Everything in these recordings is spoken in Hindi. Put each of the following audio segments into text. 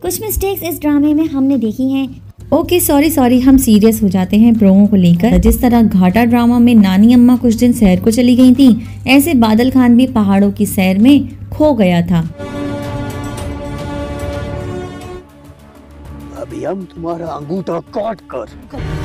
कुछ मिस्टेक्स इस ड्रामे में हमने देखी हैं। ओके सॉरी हम सीरियस हो जाते हैं प्रोमो को लेकर। जिस तरह घाटा ड्रामा में नानी अम्मा कुछ दिन सैर को चली गई थी, ऐसे बादल खान भी पहाड़ों की सैर में खो गया था। अभी हम तुम्हारा अंगूठा काट कर।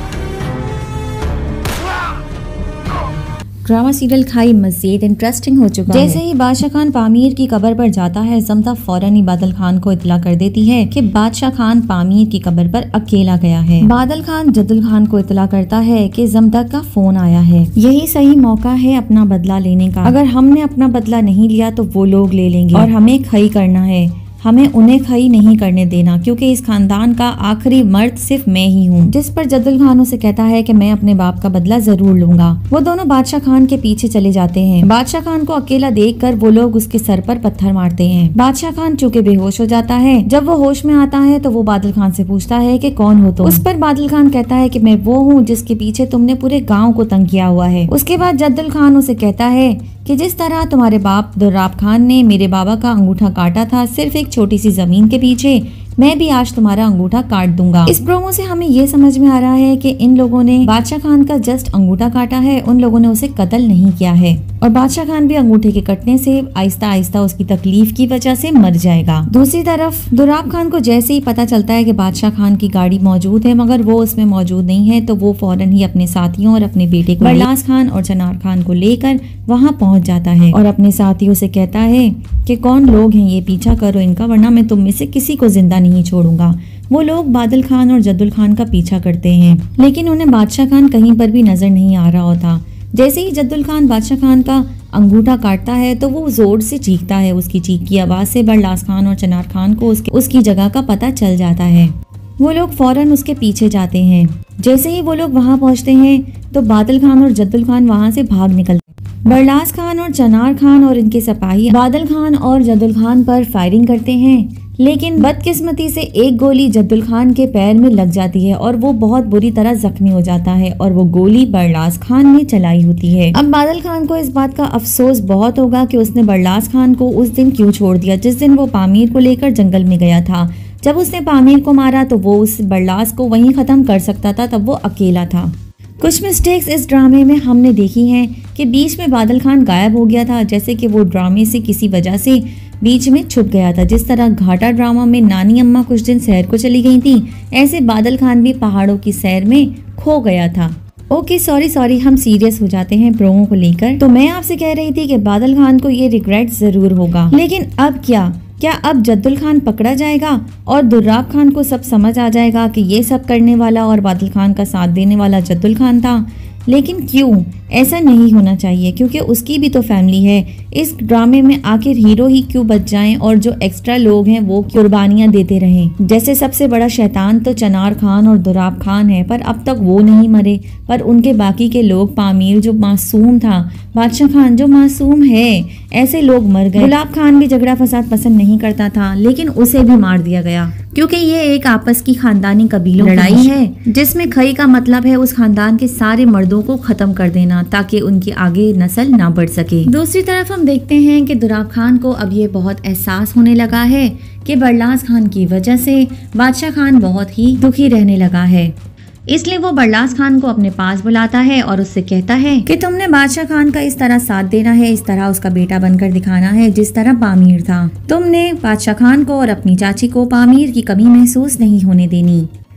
ड्रामा सीरियल खाई मज़ीद इंटरेस्टिंग हो चुका है। जैसे ही बादशाह खान पामीर की कब्र पर जाता है, समता फौरन ही बादल खान को इतला कर देती है कि बादशाह खान पामीर की कब्र पर अकेला गया है। बादल खान जद्दुल खान को इतला करता है कि जमता का फोन आया है। यही सही मौका है अपना बदला लेने का। अगर हमने अपना बदला नहीं लिया तो वो लोग ले लेंगे और हमें खई करना है। हमें उन्हें खई नहीं करने देना, क्योंकि इस खानदान का आखिरी मर्द सिर्फ मैं ही हूँ। जिस पर जद्दुल खान उसे कहता है कि मैं अपने बाप का बदला जरूर लूंगा। वो दोनों बादशाह खान के पीछे चले जाते हैं। बादशाह खान को अकेला देखकर वो लोग उसके सर पर पत्थर मारते हैं। बादशाह खान चूंकि बेहोश हो जाता है, जब वो होश में आता है तो वो बादल खान से पूछता है कि कौन हो तुम। उस पर बादल खान कहता है कि मैं वो हूँ जिसके पीछे तुमने पूरे गाँव को तंग किया हुआ है। उसके बाद जद्दुल खान उसे कहता है कि जिस तरह तुम्हारे बाप दुर्राब खान ने मेरे बाबा का अंगूठा काटा था सिर्फ एक छोटी सी जमीन के पीछे, मैं भी आज तुम्हारा अंगूठा काट दूंगा। इस प्रोमो से हमें ये समझ में आ रहा है कि इन लोगों ने बादशाह खान का जस्ट अंगूठा काटा है, उन लोगों ने उसे कत्ल नहीं किया है। और बादशाह खान भी अंगूठे के कटने से आहिस्ता आहिस्ता उसकी तकलीफ की वजह से मर जाएगा। दूसरी तरफ दुर्राब खान को जैसे ही पता चलता है कि बादशाह खान की गाड़ी मौजूद है मगर वो उसमें मौजूद नहीं है, तो वो फौरन ही अपने साथियों और अपने बेटे को बरलास खान और चनार खान को लेकर वहाँ पहुँच जाता है और अपने साथियों से कहता है कि कौन लोग हैं ये, पीछा करो इनका वरना मैं तुम में से किसी को जिंदा नहीं छोड़ूंगा। वो लोग बादल खान और जद्दुल खान का पीछा करते हैं, लेकिन उन्हें बादशाह खान कहीं पर भी नजर नहीं आ रहा होता। जैसे ही जद्दुल खान बादशाह खान का अंगूठा काटता है तो वो जोर से चीखता है। उसकी चीख की आवाज से बरलास खान और चनार खान को उसकी जगह का पता चल जाता है। वो लोग फौरन उसके पीछे जाते हैं। जैसे ही वो लोग वहाँ पहुँचते हैं तो बादल खान और जद्दुल खान वहाँ से भाग निकलते। बरलास खान और चनार खान और इनके सिपाही बादल खान और जद्दुल खान पर फायरिंग करते हैं, लेकिन बदकिस्मती से एक गोली जद्दुल खान के पैर में लग जाती है और वो बहुत बुरी तरह जख्मी हो जाता है और वो गोली बरलास खान ने चलाई होती है। अब बादल खान को इस बात का अफसोस बहुत होगा कि उसने बरलास खान को उस दिन क्यों छोड़ दिया जिस दिन वो पामीर को लेकर जंगल में गया था। जब उसने पामीर को मारा तो वो उस बरलास को वहीं खत्म कर सकता था, तब वो अकेला था। कुछ मिस्टेक्स इस ड्रामे में हमने देखी हैं कि बीच में बादल खान गायब हो गया था, जैसे कि वो ड्रामे से किसी वजह से बीच में छुप गया था। जिस तरह घाटा ड्रामा में नानी अम्मा कुछ दिन सैर को चली गई थी, ऐसे बादल खान भी पहाड़ों की सैर में खो गया था। ओके सॉरी हम सीरियस हो जाते हैं प्रोमो को लेकर। तो मैं आपसे कह रही थी कि बादल खान को ये रिग्रेट जरूर होगा, लेकिन अब क्या अब जद्दुल खान पकड़ा जाएगा और दुर्राब खान को सब समझ आ जाएगा कि ये सब करने वाला और बादल खान का साथ देने वाला जद्दुल खान था। लेकिन क्यों? ऐसा नहीं होना चाहिए, क्योंकि उसकी भी तो फैमिली है। इस ड्रामे में आखिर हीरो ही क्यों बच जाएं और जो एक्स्ट्रा लोग हैं वो कुर्बानियां देते रहें। जैसे सबसे बड़ा शैतान तो चनार खान और दुर्राब खान है, पर अब तक वो नहीं मरे, पर उनके बाकी के लोग, पामीर जो मासूम था, बादशाह खान जो मासूम है, ऐसे लोग मर गए। गुलाब खान भी झगड़ा फसाद पसंद नहीं करता था, लेकिन उसे भी मार दिया गया, क्योंकि ये एक आपस की खानदानी कबीलों की लड़ाई है जिसमें खई का मतलब है उस खानदान के सारे मर्दों को खत्म कर देना ताकि उनकी आगे नस्ल ना बढ़ सके। दूसरी तरफ हम देखते हैं कि दुर्राब खान को अब ये बहुत एहसास होने लगा है कि बरलास खान की वजह से बादशाह खान बहुत ही दुखी रहने लगा है। इसलिए वो बरलास खान को अपने पास बुलाता है और उससे कहता है कि तुमने बादशाह खान का इस तरह साथ देना है, इस तरह उसका बेटा बनकर दिखाना है जिस तरह पामीर था। तुमने बादशाह खान को और अपनी चाची को पामीर की कमी महसूस नहीं होने देनी।